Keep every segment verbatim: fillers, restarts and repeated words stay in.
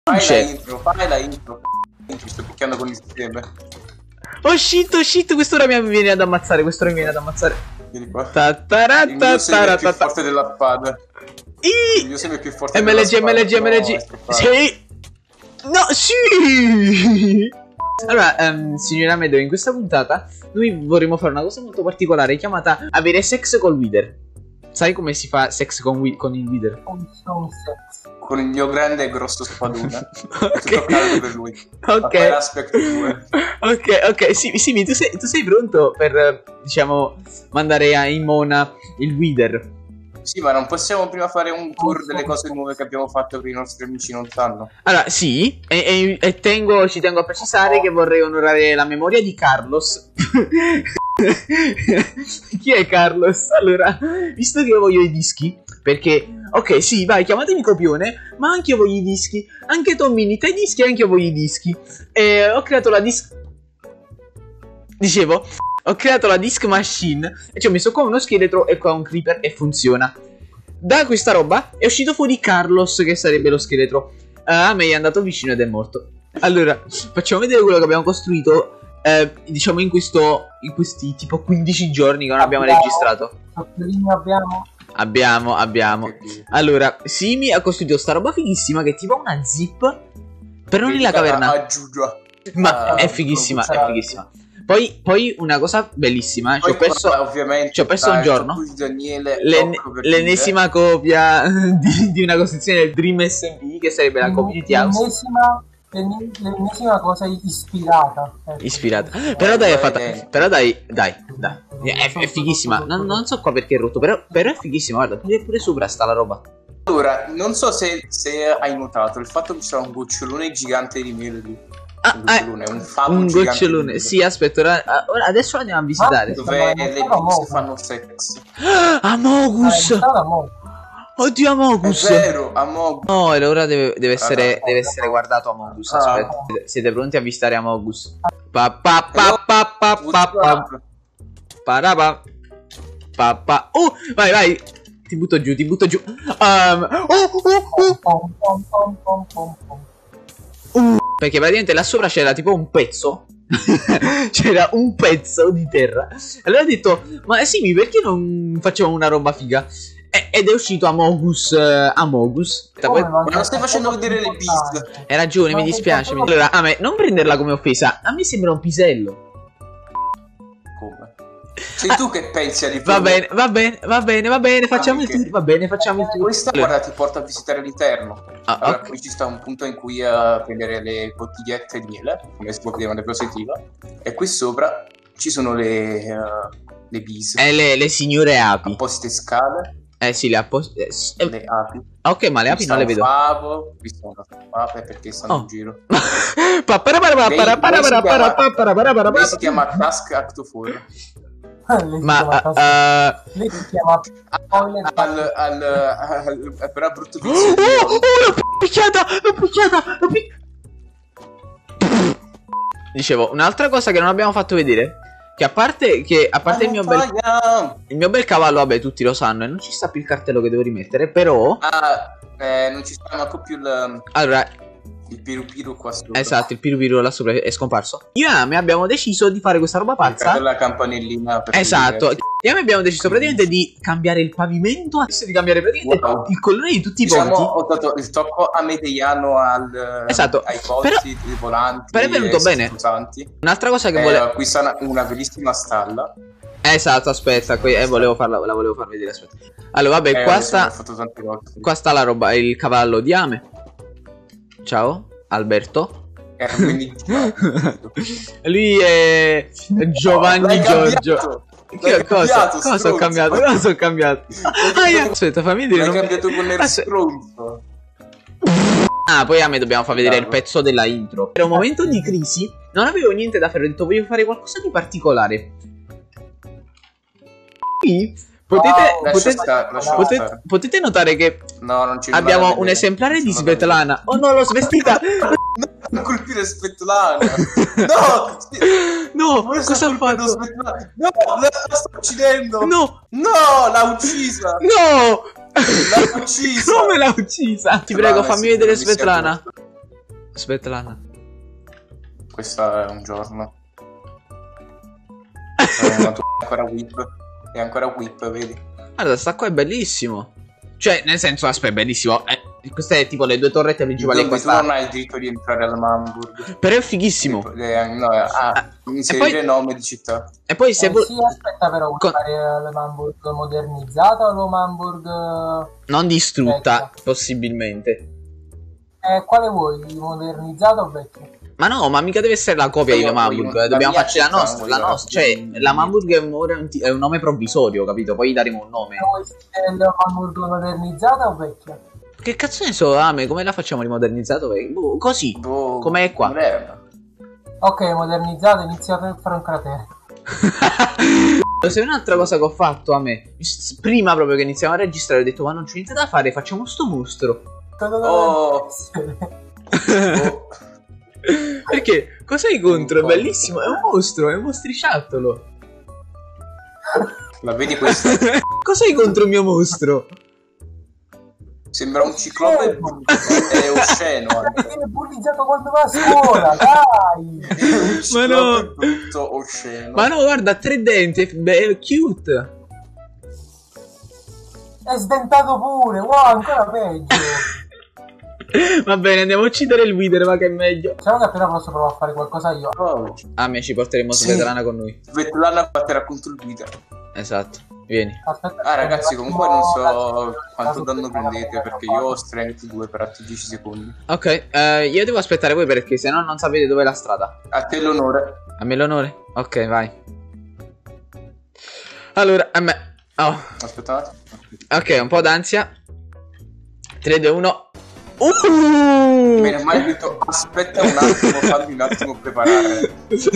Fai la intro, fai la intro. Ci sto picchiando con il sistema. Oh shit, oh shit, quest'ora mi viene ad ammazzare, quest'ora mi viene ad ammazzare. Vieni qua. Ta-ta-ra, Il mio seme è più ta-ta-ra, forte della spada. I- Il mio seme è più forte M L della G, spada. M L G, M L G. No, Sì. No, sì. Allora, um, signora Medo, in questa puntata noi vorremmo fare una cosa molto particolare chiamata avere sex col Wither. Sai come si fa sex con, wi- con il Wither? con il mio grande e grosso spadone. Ok. È tutto caldo per lui. Ok. Aspect due. Ok, ok, sì, Simi, tu sei, tu sei pronto per, eh, diciamo, mandare a in mona il Wither? Sì, ma non possiamo prima fare un tour delle cose nuove che abbiamo fatto che i nostri amici non sanno? Allora, sì, e, e- e tengo, ci tengo a precisare che vorrei onorare la memoria di Carlos. Chi è Carlos? Allora, visto che io voglio i dischi, perché, ok, sì, vai, chiamatemi copione, ma anche io voglio i dischi. Anche Tommini, te i dischi, anche io voglio i dischi. E ho creato la disc... Dicevo... Ho creato la disc machine e ci ho messo qua uno scheletro e qua un creeper e funziona. Da questa roba è uscito fuori Carlos, che sarebbe lo scheletro. Uh, a me è andato vicino ed è morto. Allora, facciamo vedere quello che abbiamo costruito. Eh, diciamo in questo in questi tipo quindici giorni che non abbiamo, abbiamo registrato. Abbiamo. Abbiamo, abbiamo. Allora, Simi ha costruito sta roba fighissima che è tipo una zip, però nella caverna. Ma è fighissima, è fighissima. Poi, poi una cosa bellissima, ci ho perso, ovviamente, ci ho perso un giorno, l'en l'ennesima copia di, di una costruzione del Dream S M P, che sarebbe la community house. L'ennesima cosa ispirata. Ecco. Ispirata. Però dai, è fatta, però dai, dai, dai, è, è fighissima, non, non so qua perché è rotto, però, però è fighissima, guarda, pure, pure sopra sta la roba. Allora, non so se, se hai notato il fatto che c'è un gocciolone gigante di miele lì. Ah, un gocciolone, eh, un favo un gigante gocciolone. Sì, aspetta, ora, ora adesso lo andiamo a visitare. Dove le bise fanno sex. Amogus! Oddio, Amogus! È vero, Amogus. No, e ora deve, deve, essere, deve essere guardato Amogus. Aspetta, Ah. siete pronti a visitare Amogus? Pa pa pa pa pa pa pa Parapa pa pa. Oh, vai, vai! Ti butto giù, ti butto giù. Um, oh, oh, oh. Uh, perché praticamente là sopra c'era tipo un pezzo. C'era un pezzo di terra. Allora ho detto, ma Simi, perché non facciamo una roba figa? E, ed è uscito Amogus. uh, Amogus. Oh, poi, ma non stai facendo vedere le piste. Hai ragione, mi dispiace. Mi... Allora, a me, non prenderla come offesa. A me sembra un pisello. Come? Sei tu che pensi a ripetere. Va bene, va bene, va bene, va bene, facciamo il Anche. tour, va bene, facciamo il tour. Questa Allora. guarda ti porta a visitare l'interno. Ah, Allora, ok. qui ci sta un punto in cui uh, prendere le bottigliette di miele, come si può vedere nella diapositiva, e qui sopra ci sono le, uh, le bise, Eh, le, le signore api. apposite scale, Eh sì, le apposte. Eh, s- eh, le api. ok, ma le api non le vedo. Favo, qui sta una ape perché stanno Oh. in giro. Pa- para- para- para- Lei- para- para- lei si para- chiama- para- para- para- para- Lei si chiama Task Actofor. Ma uh, lei si chiama Toilet. Al, al, al, al, però brutto oh, vizio di oh, l'ho picchiata, l'ho picchiata, l'ho pic- Dicevo, un'altra cosa che non abbiamo fatto vedere, che a parte che a parte il mio bel il mio bel cavallo, vabbè, tutti lo sanno e non ci sta più il cartello che devo rimettere, però Ah, eh, non ci sta manco più il, allora, il piru piru qua sopra. esatto, il piru piru là sopra è scomparso. Io e Ame abbiamo deciso di fare questa roba pazza. la campanellina per Esatto, dire- e Ame abbiamo deciso praticamente di cambiare il pavimento, adesso di cambiare praticamente Wow. il colore di tutti i Diciamo, ponti. ho dato il tocco amedeiano al, Esatto, ai ponti, però- ai volanti. però è venuto e bene. scusanti. Un'altra cosa che Eh, volevo... qui sta una, una bellissima stalla. Esatto, aspetta, qui, eh, volevo farla, la volevo far vedere, aspetta. Allora, vabbè, Eh, qua adesso sta... ho fatto tante cose. Qua sta la roba, il cavallo di Ame. Ciao, Alberto. Era quindi Lui è Giovanni L'hai Giorgio. cambiato. Che L'hai cosa? cambiato, Cosa ho stronzo. cambiato? Cosa ho cambiato? Ah, io- aspetta, fammi dire. L'hai non- cambiato con il Aspetta. stronzo. Ah, poi a me dobbiamo far vedere il Bravo. pezzo della intro. Era un momento di crisi, non avevo niente da fare, ho detto voglio fare qualcosa di particolare. Qui potete, Wow. Lascia potete, stare, lascia potete, stare. potete notare che No, non ci abbiamo rimane un bene. esemplare di Ci rimane Svetlana. Oh no, l'ho svestita! bene. Non colpire Svetlana. No! No, Come cosa sta ha colpendo fatto? Svetlana? No, la, la sto uccidendo. No, No, l'ha uccisa. no! L'ha uccisa. Come l'ha uccisa? Ti prego, Svetlana, fammi sì, vedere non mi sia Svetlana. giusto. Svetlana. Questo è un giorno. Eh, ma tu è ancora whip. È ancora whip, vedi? Guarda, sta qua è bellissimo. Cioè, nel senso, aspetta, è bellissimo. Eh, queste è tipo le due torrette principali. Dove tu non hai il diritto di entrare al Hamburg. Però è fighissimo. Eh, no, ah, inserire poi... nome di città. E poi se eh, vuoi... sì, aspetta però, vuoi Con... fare l'Hamburg modernizzata o l'Hamburg... non distrutta, vecchia? Possibilmente. Eh, quale vuoi? Modernizzato o vecchio? Ma no, ma mica deve essere la copia di Le Hamburg. Dobbiamo farci la nostra. La nostra. Cioè, la Hamburg è un, è un nome provvisorio, capito? Poi daremo un nome. Vuoi la Hamburg modernizzata o vecchia? Che cazzo ne so, Ame? Come la facciamo rimodernizzato? Boh, così. Boh, com'è qua? Ok, modernizzata, iniziate a fare un cratere. Se un'altra cosa che ho fatto a me, prima proprio che iniziamo a registrare, ho detto ma non c'è niente da fare, facciamo sto mostro. Oh. Oh. Perché? Cos'hai contro? È bellissimo, è un mostro, è un mostriciattolo. La vedi questa? Cos'hai contro il mio mostro? Sembra un ciclope, è osceno. Viene bullizzato quando va a scuola, dai! Ma no, brutto, osceno. Ma no, guarda, ha tre denti, è be- cute. È sdentato pure, wow, ancora peggio. Va bene, andiamo a uccidere il Wither, ma che è meglio. Se no che appena posso provare a fare qualcosa io. Oh. A me ci porteremo Sì. Svetlana con noi. Svetlana batterà contro il Wither. Esatto, vieni. Aspetta, Ah ragazzi, comunque non so la- quanto la- danno prendete, perché io ho strength due per altri dieci secondi. Ok, eh, io devo aspettare voi perché se no non sapete dov'è la strada. A te l'onore. A me l'onore? Ok, vai. Allora, a me... Oh, Aspetta un attimo. ok, un po' d'ansia. tre, due, uno. Uh! Bene, mai detto aspetta un attimo, fammi un attimo preparare.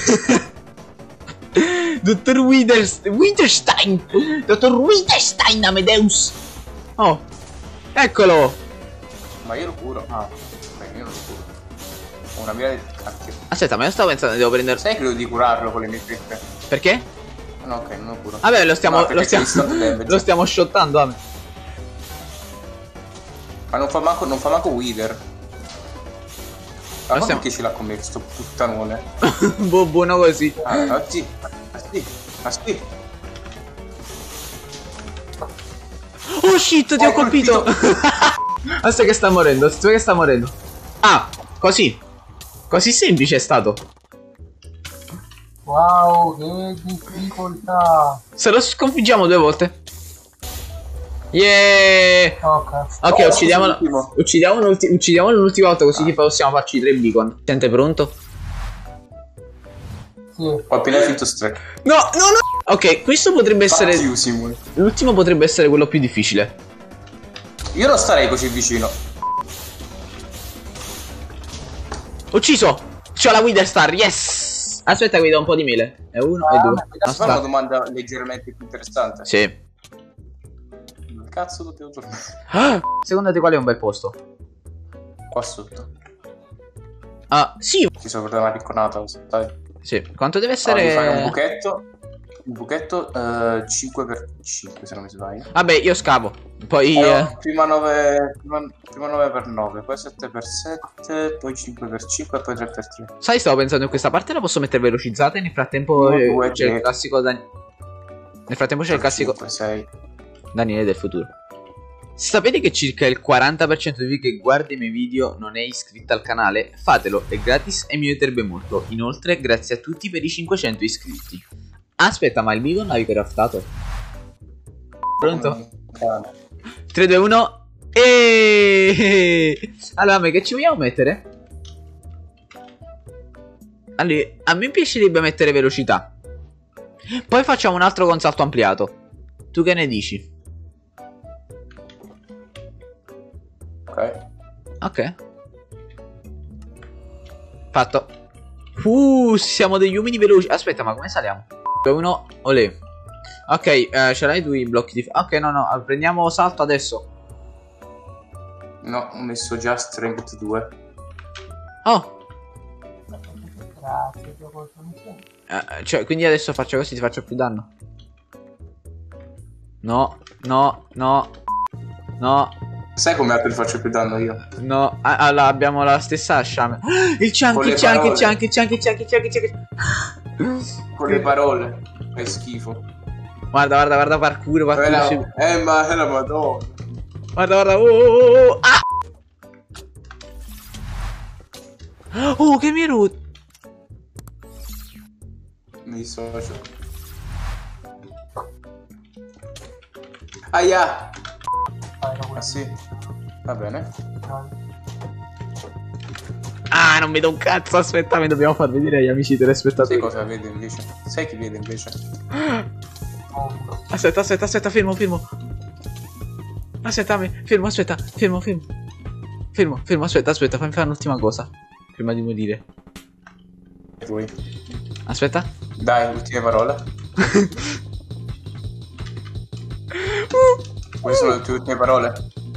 Dottor Withers- Winterstein! Dottor Winterstein, Amadeus! Oh, eccolo! Ma io lo curo. Ah, beh, io non lo curo. Ho una mira di cacchio. Aspetta, ma io stavo pensando, devo prendere... Sai che devo di curarlo con le mie fritte? Perché? No, ok, non lo curo. Vabbè, lo stiamo... No, lo perché stiamo... c'è instant damage. lo stiamo shottando, Ame. Ma non fa manco, non fa manco Wither. Ma Lo stiamo... stiamo- che ce l'ha con me sto puttanone? Bu- buono così. Ah, no, sì. Ah, sì. Ah, sì. Oh shit, ti ho Ho colpito! Aspetta che sta morendo, aspetta che sta morendo. Ah, così. Così semplice è stato. Wow, che difficoltà. Se lo sconfiggiamo due volte. Yeah! Ok. Ok, Oh, uccidiamolo. l'ultimo. Uccidiamolo l'ulti- uccidiamolo l'ultima volta così tipo possiamo farci tre beacon. Sente pronto? Sì. Ho appena finito strike. No, no, no! Ok, questo potrebbe essere... Fuck you, Simul. L'ultimo potrebbe essere quello più difficile. Io non starei così vicino. Ucciso! C'ho la Wither Star, yes! Aspetta che vi do un po' di mele. È uno e Ah, due. ma Non Fa una sta. domanda leggermente più interessante. Sì. Dove cazzo dobbiamo tornare? Ah, secondo te qual è un bel posto? Qua sotto. Ah, sì. Ci sono per una picconata, sai. Sì. Quanto deve Allora, devi fare un essere... buchetto. Un buchetto eh, cinque per cinque se non mi sbaglio. Vabbè, io scavo. Poi... Eh, eh, prima nove prima, prima nove per nove, poi sette per sette, poi cinque per cinque e poi tre per tre. Sai, stavo pensando in questa parte la posso mettere velocizzata e nel frattempo Uno, eh, due, c'è il tre. classico Dan- Nel frattempo c'è il classico sei. Daniele del futuro. Sapete che circa il quaranta per cento di voi che guarda i miei video non è iscritto al canale? Fatelo, è gratis e mi aiuterebbe molto. Inoltre, grazie a tutti per i cinquecento iscritti. Aspetta, ma il beacon l'avevi craftato? Pronto? tre, due, uno e allora, ma che ci vogliamo mettere? Allora, a me piacerebbe mettere velocità. Poi facciamo un altro con salto ampliato. Tu che ne dici? Ok. Ok. Fatto. Uh, siamo degli uomini veloci. Aspetta, ma come saliamo? Uno, olè. Ok, eh, ce l'hai tu i blocchi di... Ok, no, no, prendiamo salto adesso. No, ho messo già strength due. Oh, Grazie, ti ho colto insieme. eh, cioè, quindi adesso faccio così, ti faccio più danno. No, no, no, no. Sai come altro faccio più danno io? No, ah, allora abbiamo la stessa ascia. Il Chunky, il Chunky, il Chunky, il Chunky, il Chunky, il Chunky, il Chunky. Con le parole. È schifo. Guarda, guarda, guarda, parkour, parkour. Eh, eh ma è la madonna. Guarda, guarda, oh, oh, oh, ah! Oh, che mi rotto. Mi dissocio. Aia. Ah sì. Va bene. Ah, non vedo un cazzo, aspetta, mi dobbiamo far vedere agli amici telespettatori. Sai cosa vede invece? Sai chi vede invece? Aspetta, aspetta, aspetta, fermo, fermo. Aspetta, fermo, aspetta, fermo, fermo. Fermo, fermo, aspetta, aspetta, fammi fare un'ultima cosa. Prima di morire. Voi. Aspetta. Dai, ultime parole. Queste sono le tue ultime parole.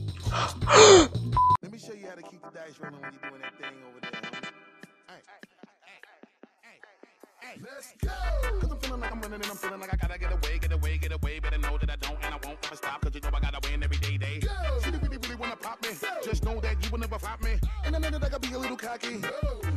Let's go! Cause I'm feeling like I'm running and I'm feeling like I gotta get away, get away, get away. Better know that I don't and I won't ever stop. Cause you know I gotta win every day, day. Go! She really, really wanna pop me. Just know that you will never pop me. And I know that I gotta be a little cocky. Go!